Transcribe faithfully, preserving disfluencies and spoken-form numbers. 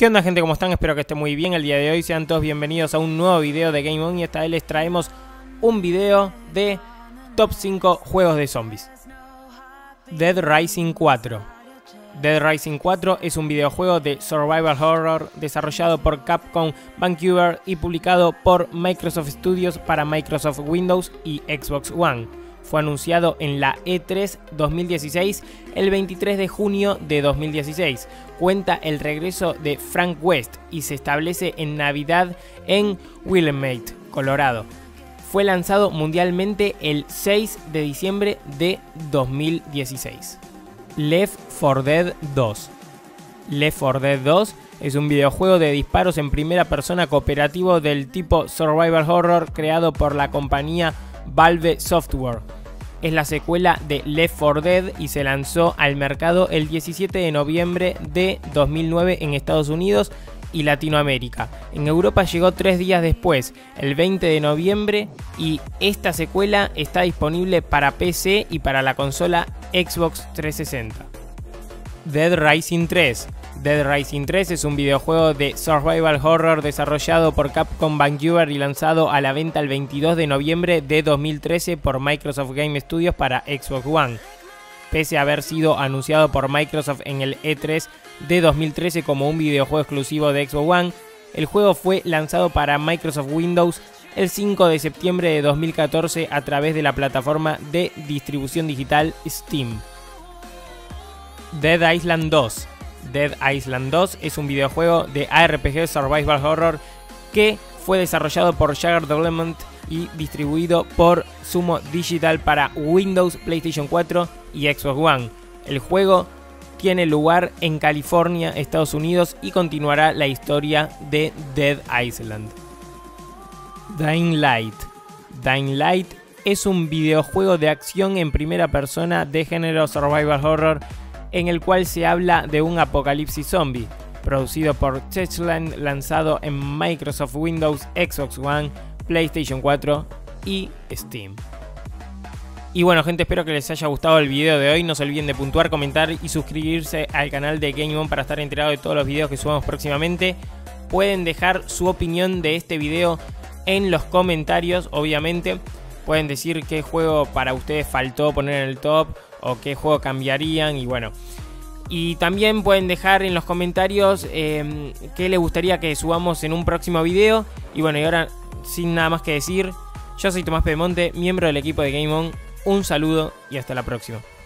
¿Qué onda, gente? ¿Cómo están? Espero que estén muy bien el día de hoy. Sean todos bienvenidos a un nuevo video de Game On. Y esta vez les traemos un video de top cinco juegos de zombies. Dead Rising cuatro. Dead Rising cuatro es un videojuego de survival horror desarrollado por Capcom Vancouver y publicado por Microsoft Studios para Microsoft Windows y Xbox One. Fue anunciado en la E tres dos mil dieciséis el veintitrés de junio de dos mil dieciséis. Cuenta el regreso de Frank West y se establece en Navidad en Willamette, Colorado. Fue lanzado mundialmente el seis de diciembre de dos mil dieciséis. Left four Dead dos. Left four Dead dos es un videojuego de disparos en primera persona cooperativo del tipo survival horror creado por la compañía Valve Software. Es la secuela de Left four Dead y se lanzó al mercado el diecisiete de noviembre de dos mil nueve en Estados Unidos y Latinoamérica. En Europa llegó tres días después, el veinte de noviembre, y esta secuela está disponible para P C y para la consola Xbox trescientos sesenta. Dead Rising tres. Dead Rising tres es un videojuego de survival horror desarrollado por Capcom Vancouver y lanzado a la venta el veintidós de noviembre de dos mil trece por Microsoft Game Studios para Xbox One. Pese a haber sido anunciado por Microsoft en el E tres de dos mil trece como un videojuego exclusivo de Xbox One, el juego fue lanzado para Microsoft Windows el cinco de septiembre de dos mil catorce a través de la plataforma de distribución digital Steam. Dead Island dos. Dead Island dos es un videojuego de A R P G Survival Horror que fue desarrollado por Jagged Development y distribuido por Sumo Digital para Windows, PlayStation cuatro y Xbox One. El juego tiene lugar en California, Estados Unidos, y continuará la historia de Dead Island. Dying Light. Dying Light es un videojuego de acción en primera persona de género survival horror en el cual se habla de un apocalipsis zombie, producido por Techland, lanzado en Microsoft Windows, Xbox One, PlayStation cuatro y Steam. Y bueno, gente, espero que les haya gustado el video de hoy. No se olviden de puntuar, comentar y suscribirse al canal de Game On para estar enterados de todos los videos que subamos próximamente. Pueden dejar su opinión de este video en los comentarios, obviamente. Pueden decir qué juego para ustedes faltó poner en el top o qué juego cambiarían, y bueno. Y también pueden dejar en los comentarios eh, qué les gustaría que subamos en un próximo video. Y bueno, y ahora, sin nada más que decir, yo soy Tomás Pedemonte, miembro del equipo de Game On. Un saludo y hasta la próxima.